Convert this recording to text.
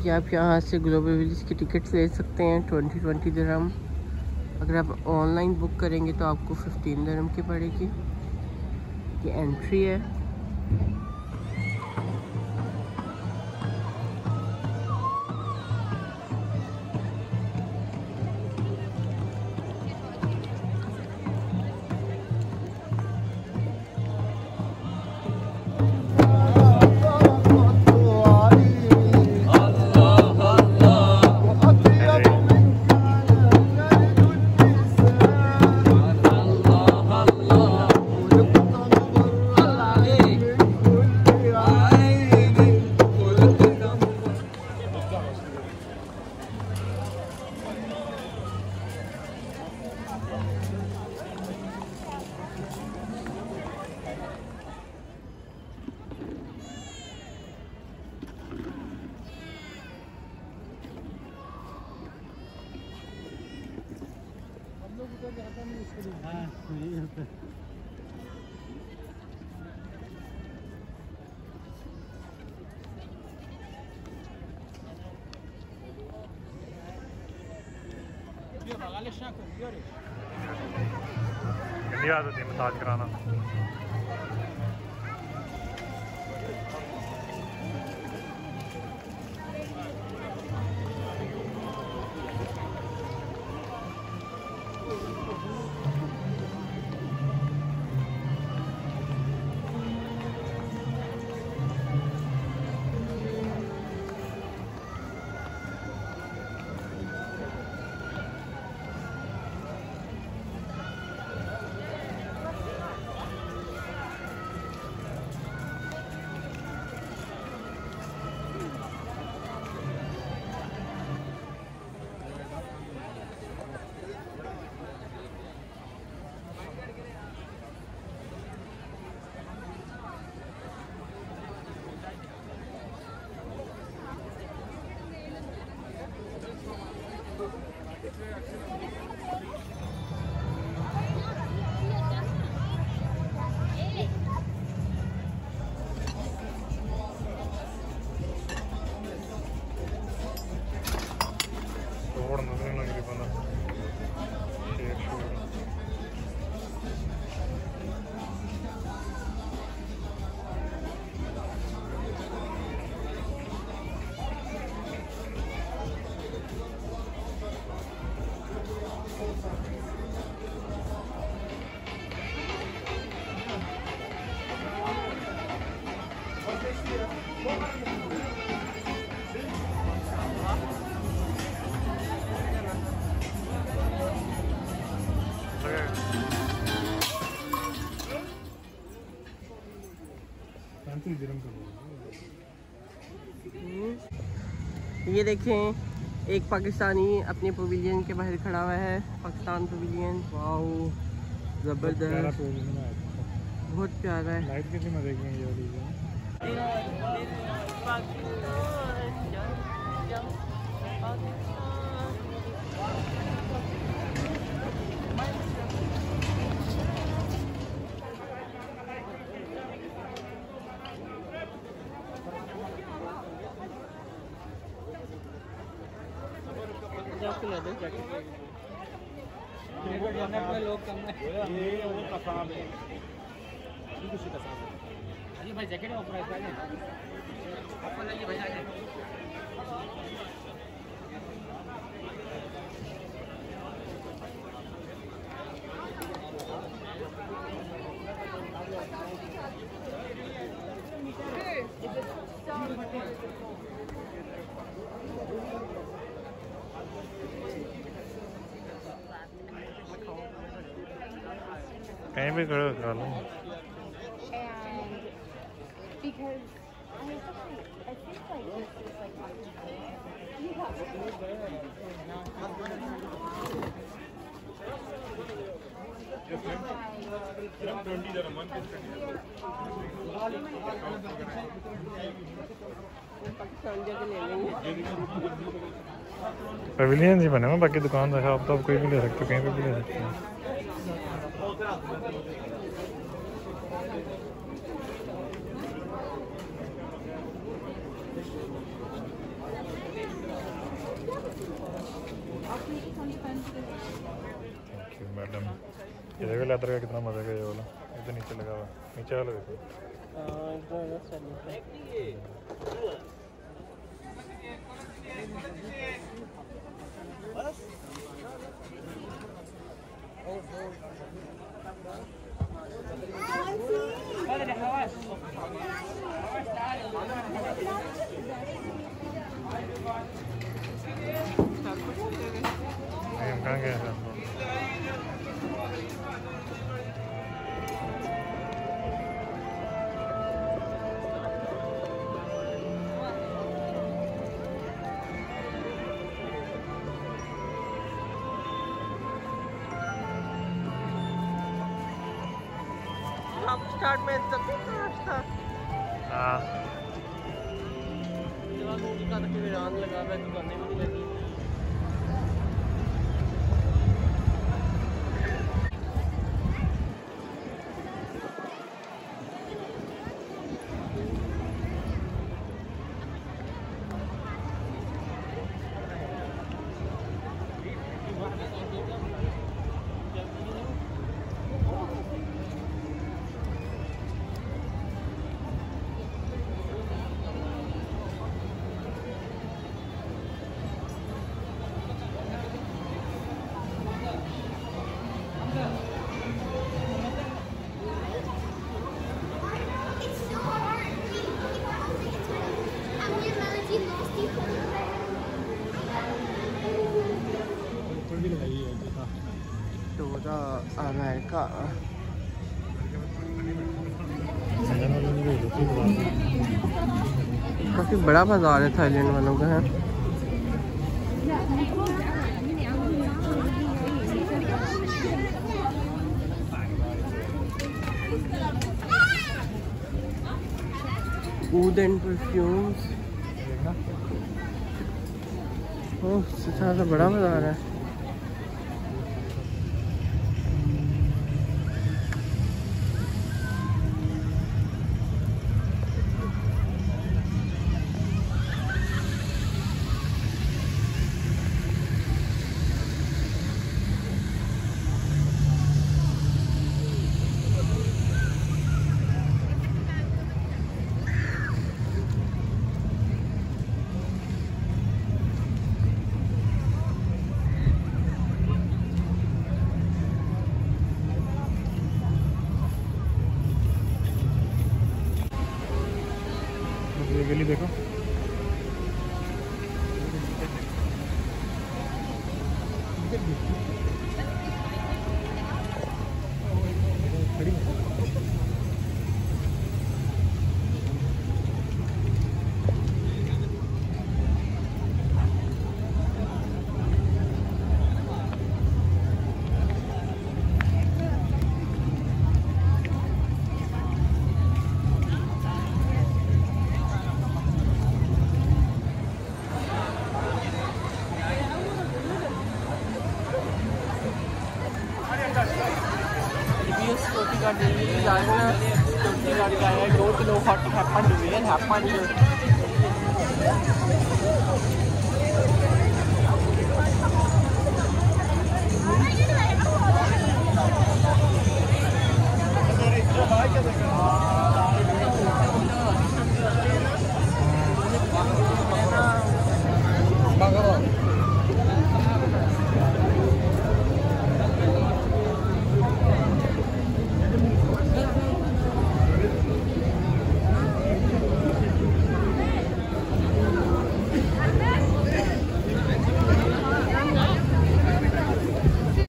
कि आप यहाँ से ग्लोबल विलेज की टिकट्स ले सकते हैं 20 दिरहम। अगर आप ऑनलाइन बुक करेंगे तो आपको 15 दिरहम की पड़ेगी। ये एंट्री है। गंदी आदत है मसाज कराना। ये देखें, एक पाकिस्तानी अपने पवेलियन के बाहर खड़ा हुआ है। पाकिस्तान पवेलियन, वाओ ज़बरदस्त, बहुत प्यारा है। लाइट कितनी मजे की है ये वाली। भाई जैकेट ऑफर है भाई। कहीं भी खड़े हो लो। पवेलियन ही बने हुए, बाकी दुकान देखा आप तो कोई भी ले सकते हो, कहीं पे भी ले सकते हैं। Thank you madam. ये देखो लेदर का कितना मजा का ये वाला, इधर नीचे लगा हुआ, नीचे वाला देखो। हम कहाँ गए थे? स्टार्ट में तभी था। हाँ वीरान लगा हुआ है, दुकानें भी नहीं लगी। अमेरिका काफ़ी बड़ा बाजार है थाईलैंड वालों का है। फूड एंड परफ्यूम्स, बड़ा बाजार है। ये गली देखो, security guard, 2 kilo hot happened,